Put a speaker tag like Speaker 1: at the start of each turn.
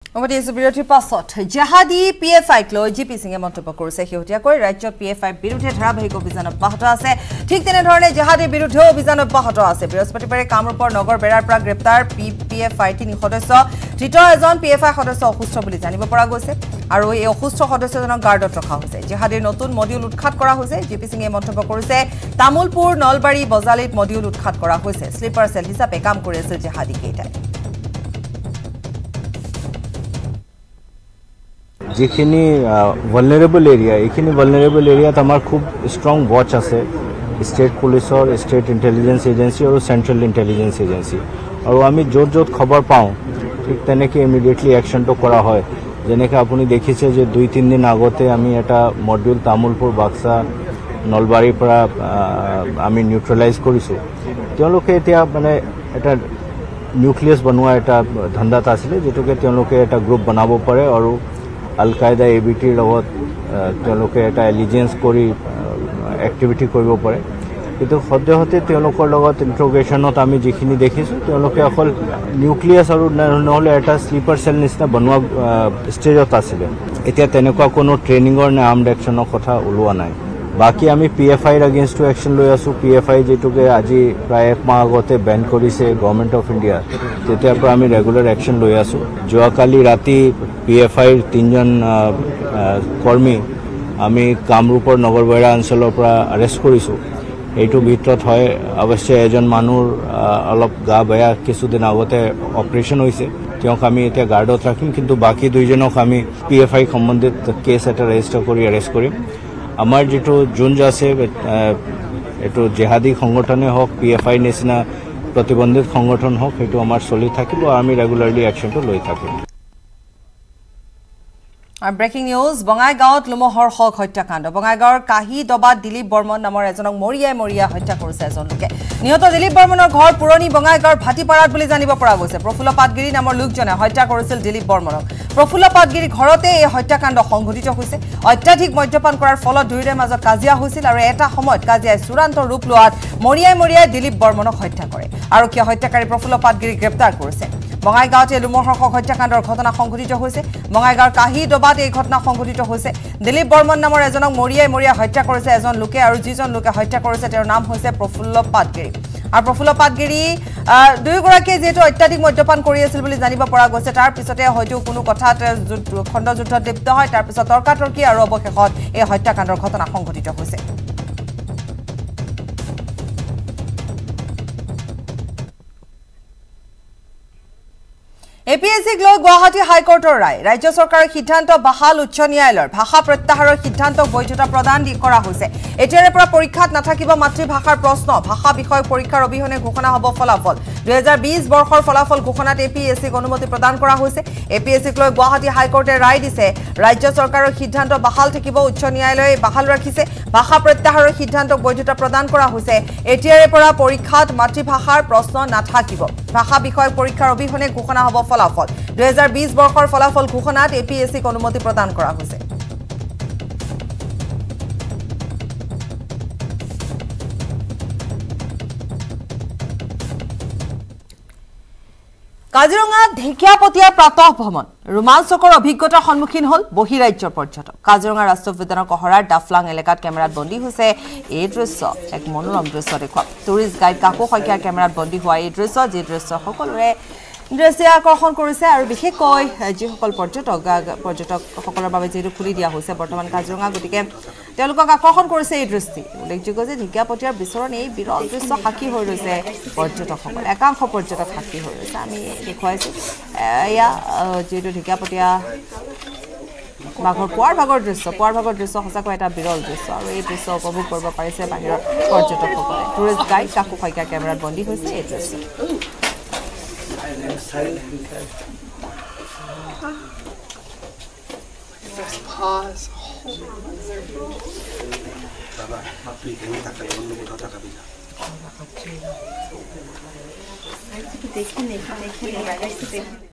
Speaker 1: বিৰতিৰ পাছত জিহাদি PFI লৈ জিপি সিঙে মন্তব্য কৰিছে শেহতীয়াকৈ ৰাজ্যত PFI বিৰুদ্ধে ধাৰাবাহিক অভিযান অব্যাহত আছে ঠিক তেনেধৰণে জিহাদিৰ বিৰুদ্ধে অভিযান অব্যাহত আছে বৃহস্পতিবাৰে কামৰূপৰ নগৰ বেৰাৰ পৰা গ্ৰেপ্তাৰ PFI 3 সদস্য তৃতীয় এজন PFI সদস্য অসুস্থ বুলি জানিব পৰা গৈছে আৰু এই অসুস্থ সদস্যজনক গাৰ্ডত ৰখা হৈছে জিহাদিৰ নতুন মডিউল উৎখাত কৰা হৈছে জিপি সিঙে মন্তব্য কৰিছে তামুলপুৰ নলবাৰী বজালিত মডিউল উৎখাত কৰা হৈছে স্লিপাৰ সেল হিচাপে কাম কৰি আছে জিহাদি কেইটাই
Speaker 2: যিখিনি ভালনাৰেবল এৰিয়া এইখিনি ভালনাৰেবল এৰিয়াত আমাৰ খুব ষ্ট্ৰং ওয়াচ আছে স্টেট পুলিচৰ স্টেট ইন্টেলিজেন্স এজেন্সি আৰু সেন্ট্ৰেল ইন্টেলিজেন্স এজেন্সি আৰু আমি য'ত খবৰ পাওঁ ঠিক তেনেকে ইমিডিয়েটলি একশনটো কৰা হয় যেনেকৈ আপুনি দেখিছে যে 2-3 দিন আগতে আমি এটা মডিউল তামুলপুৰ বাক্সা নলবাৰীৰ পৰা আমি নিউট্ৰেলাইজ কৰিছো তেওঁলোকে এতিয়া মানে এটা নিউক্লিয়াছ বনোৱা এটা ধান্দাত আছিল যেটোকে তেওঁলোকে এটা গ্ৰুপ বনাব পাৰে আৰু Al-Qaeda ABTৰ লগত তেওঁলোকে এটা এলিজেন্স কৰি এক্টিভিটি কৰিব পাৰে কিন্তু সদ্যহতে তেওঁলোকৰ লগত ইন্ট্ৰোগেশ্যনত আমি যিখিনি দেখিছো তেওঁলোকে অকল নিউক্লিয়াছ আৰু নহলে এটা স্লিপাৰ সেল নিচিনা বনোৱা ষ্টেজত আছিল এতিয়া তেনেকুৱা কোনো ট্ৰেইনিঙৰ নে আৰ্মড একচনৰ কথা ওলোৱা নাই বাকি আমি PFIৰ এগেইনষ্টটো একচন লৈ আছো PFI যেটোকে আজি প্ৰায় এক মাহ আগতে বেন কৰিছে গভৰ্নমেন্ট অফ ইণ্ডিয়া তেতিয়াৰ পৰা আমি ৰেগুলাৰ একচন লৈ আছো যোৱাকালি ৰাতি PFIৰ 3জন কৰ্মী আমি কামৰূপৰ নগৰবেৰা অঞ্চলৰ পৰা আৰেষ্ট কৰিছো এইটো ভিতৰত হয় অৱশ্যে এজন মানুহ অলপ গা বেয়া কিছুদিন আগতে অপাৰেশ্যন হৈছে তেওঁক আমি এতিয়া গাৰ্ডত ৰাখিম কিন্তু বাকি দুইজনক আমি PFI সম্বন্ধিত কেছ এটা ৰেজিষ্টাৰ কৰি এৰেষ্ট কৰিম আমাৰ যেটো জুঞ্জ আছে এটো জিহাদি সংগঠনে হওক PFI নিচিনা প্ৰতিবন্ধিত সংগঠন হওক এটো আমাৰ চলি থাকিব আমি ৰেগুলাৰলি একচনটো লৈ থাকিম
Speaker 1: ব্ৰেকিং নিউজ বঙাইগাঁৱত লুমহৰ হত্যাকাণ্ড বঙাইগাঁৱৰ কাহি দবাত দিলীপ বৰ্মন নামৰ এজনক মৰিয়া হত্যা কৰিছে এজন লোকে নিহত দিলীপ বৰ্মনৰ ঘৰ পুৰণি বঙাইগাঁৱৰ ভাটিপাৰাত বুলি জানিব পৰা গৈছে প্ৰফুল্ল পাটগিৰি নামৰ লোকজনে হত্যা কৰিছিল দিলীপ বৰ্মনক প্ৰফুল্ল পাটগিৰি ঘৰতে এই হত্যাকাণ্ড সংঘটিত হৈছে অত্যাধিক মদ্যপান কৰাৰ ফলত দুয়োৰে মাজত কাজিয়া হৈছিল আৰু এটা সময়ত কাজিয়াই চূড়ান্ত ৰূপ লোৱাত মৰিয়াই দিলীপ বৰ্মনক হত্যা কৰে আৰক্ষীয়ে হত্যাকাৰী প্ৰফুল্ল পাটগিৰিক গ্ৰেপ্তাৰ কৰিছে বঙাইগাঁৱত লুমহৰ হত্যাকাণ্ডৰ ঘটনা সংঘটিত হৈছে বঙাইগাঁৱৰ কাহি দবাত এই ঘটনা সংঘটিত হৈছে দিলীপ বৰ্মন নামৰ এজনক মৰিয়াই হত্যা কৰিছে এজন লোকে আৰু যিজন লোকে হত্যা কৰিছে তেওঁৰ নাম হৈছে প্ৰফুল্ল পাটগিৰি আৰু প্ৰফুল্ল পাটগিৰি দুয়োগৰাকী যেটো অত্যাধিক মদ্যপান কৰি আছিল বুলি জানিব পৰা গৈছে তাৰ পিছতে হয়তো কোনো কথাত খণ্ড যুদ্ধত লিপ্ত হয় তাৰ পিছত তৰ্কাতৰ্কি আৰু অৱশেষত এই হত্যাকাণ্ডৰ ঘটনা সংঘটিত হৈছে APSCক লৈ গুৱাহাটী হাইকোৰ্টৰ ৰায় ৰাজ্য চৰকাৰৰ সিদ্ধান্ত বাহাল উচ্চ ন্যায়ালয়ৰ ভাষা প্ৰত্যাহাৰৰ সিদ্ধান্তক বৈধতা প্ৰদান কৰা হৈছে এতিয়াৰে পৰা পৰীক্ষাত নাথাকিব মাতৃভাষাৰ প্ৰশ্ন ভাষা বিষয়ক পৰীক্ষাৰ অবিহনে ঘোষণা হ'ব ফলাফল 2020 বৰ্ষৰ ফলাফল ঘোষণাত APSCক অনুমতি প্ৰদান কৰা হৈছে APSCক লৈ গুৱাহাটী হাইকোৰ্টে ৰায় দিছে ৰাজ্য চৰকাৰৰ সিদ্ধান্ত বাহাল থাকিব উচ্চ ন্যায়ালয়ে বাহাল ৰাখিছে ভাষা প্ৰত্যাহাৰৰ সিদ্ধান্তক বৈধতা প্ৰদান কৰা হৈছে এতিয়াৰে পৰা পৰীক্ষাত মাতৃভাষাৰ প্ৰশ্ন নাথাকিব ভাষা বিষয়ক পৰীক্ষাৰ অবিহনে ঘোষণা হ'ব ফলাফল 2020 বৰ্ষৰ ফলাফল ঘোষণাত APSCক অনুমতি প্ৰদান কৰা হৈছে কাজিৰঙা ঢেকিয়াপতীয়া প্ৰাতঃ ভ্ৰমণ ৰোমাঞ্চকৰ অভিজ্ঞতাৰ সন্মুখীন হল বহিৰাজ্যৰ পৰ্যটক কাজিৰঙা ৰাষ্ট্ৰীয় উদ্যানৰ কহৰাৰ ডাফলাং এলেকাত কেমেৰাত বন্দী হৈছে এই দৃশ্য এক মনোৰম দৃশ্য দেখুৱা টুৰিষ্ট গাইড কাকু শইকীয়াৰ কেমেৰাত বন্দী হোৱা এই দৃশ্য যি দৃশ্য সকলোৰে দৃষ্টি আকৰ্ষণ কৰিছে আৰু বিশেষকৈ যিসকল পৰ্যটকসকলৰ বাবে যেটো খুলি দিয়া হৈছে বৰ্তমান কাজিৰঙা গতিকে তেওঁলোকক আকৰ্ষণ কৰিছে এই দৃষ্টি উল্লেখযোগ্য যে ঢেকিয়াপতীয়াৰ বিচৰণ এই বিৰল দৃশ্য সাক্ষী হৈ ৰৈছে পৰ্যটকসকল একাংশ পৰ্যটক সাক্ষী হৈ ৰৈছে আমি দেখুৱাইছো এয়া যেটো ঢেকিয়াপতীয়া পুৱাৰ ভাগৰ দৃশ্য সঁচাকৈ এটা বিৰল দৃশ্য আৰু এই দৃশ্য উপভোগ কৰিব পাৰিছে বাহিৰৰ পৰ্যটকসকলে টুৰিষ্ট গাইড কাকু শইকীয়াৰ কেমেৰাত বন্দী হৈছে এই দৃশ্য
Speaker 3: Just pause.